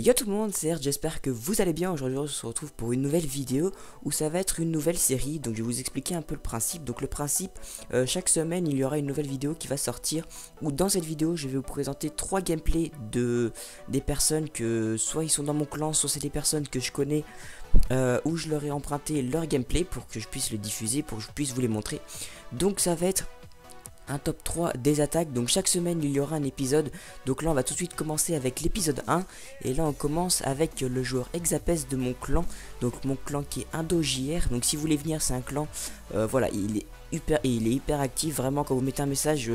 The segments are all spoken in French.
Yo tout le monde, c'est R, j'espère que vous allez bien. Aujourd'hui on se retrouve pour une nouvelle vidéo où ça va être une nouvelle série. Donc je vais vous expliquer un peu le principe. Donc le principe, chaque semaine il y aura une nouvelle vidéo qui va sortir. Où dans cette vidéo je vais vous présenter 3 gameplays des personnes que soit ils sont dans mon clan, soit c'est des personnes que je connais, où je leur ai emprunté leur gameplay pour que je puisse le diffuser, pour que je puisse vous les montrer. Donc ça va être un top 3 des attaques. Donc chaque semaine il y aura un épisode. Donc là on va tout de suite commencer avec l'épisode 1. Et là on commence avec le joueur Exapes de mon clan. Donc mon clan qui est IndoJR. Donc si vous voulez venir, c'est un clan, voilà, il est hyper actif. Vraiment quand vous mettez un message,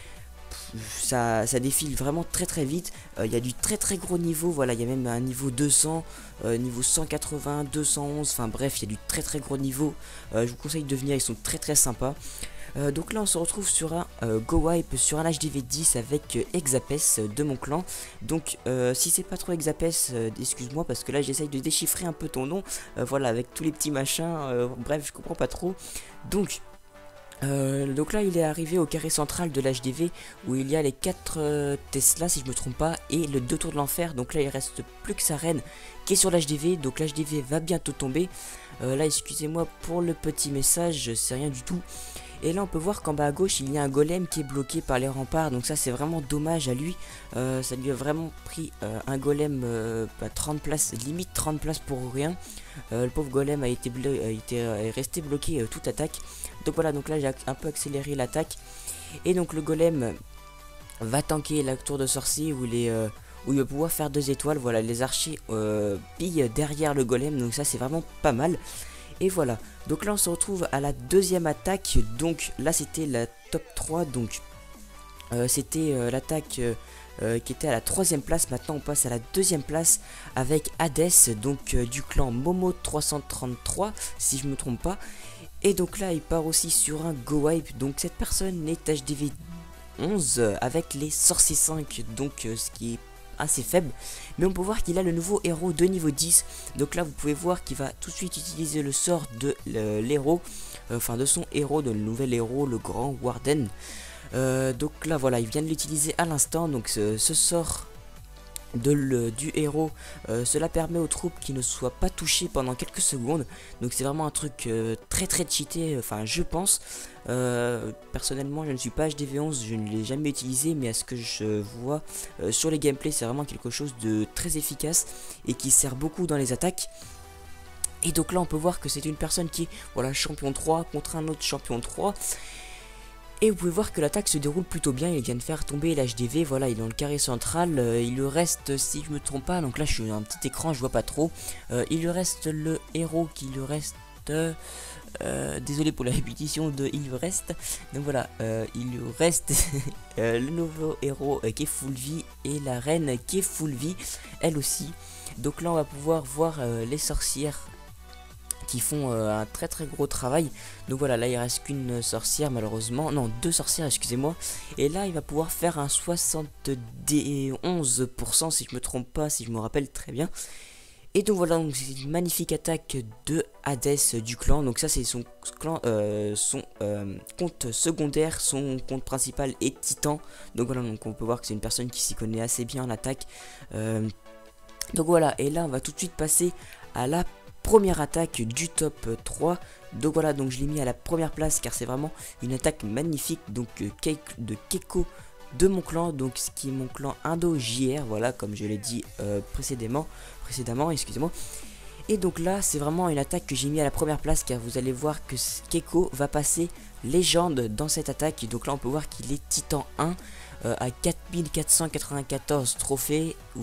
ça défile vraiment très vite. Il y a du très gros niveau. Voilà, il y a même un niveau 200, niveau 180, 211. Enfin bref, il y a du très gros niveau. Je vous conseille de venir, ils sont très sympas. Donc là on se retrouve sur un Go Wipe sur un HDV 10 avec Exapes de mon clan. Donc si c'est pas trop Exapes, excuse-moi parce que là j'essaye de déchiffrer un peu ton nom, voilà, avec tous les petits machins, bref je comprends pas trop. Donc là il est arrivé au carré central de l'HDV où il y a les 4 Tesla si je me trompe pas et le 2 tours de l'enfer. Donc là il reste plus que sa reine qui est sur l'HDV, donc l'HDV va bientôt tomber. Là excusez-moi pour le petit message, c'est rien du tout. Et là on peut voir qu'en bas à gauche il y a un golem qui est bloqué par les remparts. Donc ça c'est vraiment dommage à lui. Ça lui a vraiment pris un golem 30 places, limite 30 places pour rien. Le pauvre golem est resté bloqué toute attaque. Donc voilà, donc là j'ai un peu accéléré l'attaque. Et donc le golem va tanker la tour de sorcier où il va pouvoir faire 2 étoiles. Voilà, les archers pillent derrière le golem. Donc ça c'est vraiment pas mal. Et voilà, donc là on se retrouve à la deuxième attaque. Donc là c'était la top 3. Donc c'était l'attaque qui était à la 3ème place. Maintenant on passe à la 2ème place avec Hades, donc du clan Momo 333 si je me trompe pas. Et donc là il part aussi sur un Go Wipe. Donc cette personne est HDV 11 avec les sorciers 5, donc ce qui est assez faible, mais on peut voir qu'il a le nouveau héros de niveau 10. Donc là vous pouvez voir qu'il va tout de suite utiliser le sort de l'héros, enfin de son héros, de le nouvel héros, le grand Warden. Donc là voilà, il vient de l'utiliser à l'instant. Donc ce sort du héros, cela permet aux troupes qui ne soient pas touchées pendant quelques secondes. Donc c'est vraiment un truc très cheaté, enfin je pense. Personnellement je ne suis pas HDV11, je ne l'ai jamais utilisé, mais à ce que je vois sur les gameplays, c'est vraiment quelque chose de très efficace et qui sert beaucoup dans les attaques. Et donc là on peut voir que c'est une personne qui est, voilà, champion 3 contre un autre champion 3. Et vous pouvez voir que l'attaque se déroule plutôt bien. Il vient de faire tomber l'HDV, voilà, il est dans le carré central. Il lui reste, si je me trompe pas, donc là je suis dans un petit écran, je vois pas trop. Il lui reste le héros qui lui reste, désolé pour la répétition de il lui reste. Donc voilà, il lui reste le nouveau héros qui est full vie et la reine qui est full vie elle aussi. Donc là on va pouvoir voir les sorcières qui font un très gros travail. Donc voilà, là il reste qu'une sorcière malheureusement, non 2 sorcières excusez-moi. Et là il va pouvoir faire un 71% si je me trompe pas, si je me rappelle très bien. Et donc voilà, donc c'est une magnifique attaque de Hades du clan. Donc ça c'est son clan, son compte secondaire, son compte principal est Titan. Donc voilà, donc on peut voir que c'est une personne qui s'y connaît assez bien en attaque. Donc voilà, et là on va tout de suite passer à la première attaque du top 3. Donc voilà, donc je l'ai mis à la première place car c'est vraiment une attaque magnifique. Donc de Keiko de mon clan, donc ce qui est mon clan IndoJR, voilà, comme je l'ai dit précédemment, excusez-moi. Et donc là c'est vraiment une attaque que j'ai mis à la première place car vous allez voir que Keiko va passer légende dans cette attaque. Donc là on peut voir qu'il est Titan 1 à 4494 trophées ou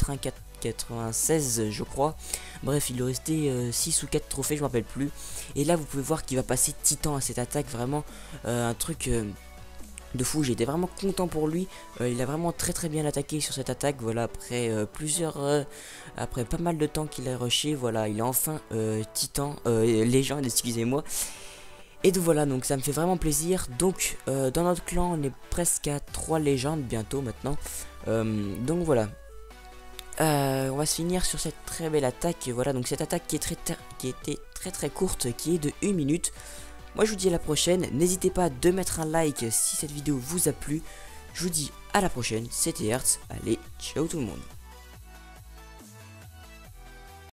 4096 je crois. Bref, il lui restait 6 ou 4 trophées, je me rappelle plus. Et là vous pouvez voir qu'il va passer Titan à cette attaque, vraiment un truc de fou. J'étais vraiment content pour lui. Il a vraiment très bien attaqué sur cette attaque. Voilà, après après pas mal de temps qu'il a rushé, voilà, il est enfin Titan, légende, excusez-moi. Et donc voilà, donc ça me fait vraiment plaisir. Donc dans notre clan on est presque à 3 légendes bientôt maintenant. Donc voilà, on va se finir sur cette très belle attaque. Voilà, donc cette attaque qui était très courte, qui est de 1 minute. Moi je vous dis à la prochaine. N'hésitez pas de mettre un like si cette vidéo vous a plu. Je vous dis à la prochaine, c'était Hertz. Allez, ciao tout le monde.